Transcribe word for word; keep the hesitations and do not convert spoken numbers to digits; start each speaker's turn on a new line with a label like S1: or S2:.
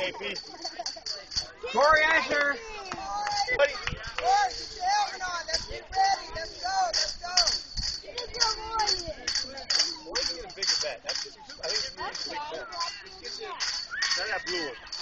S1: A P.
S2: Corey Asher.
S1: Buddy.
S3: Put your helmet on. Let's get ready. Let's go. Let's go.
S1: Why do you get a bigger bat? That's, I think it's a big bat. Try that blue one.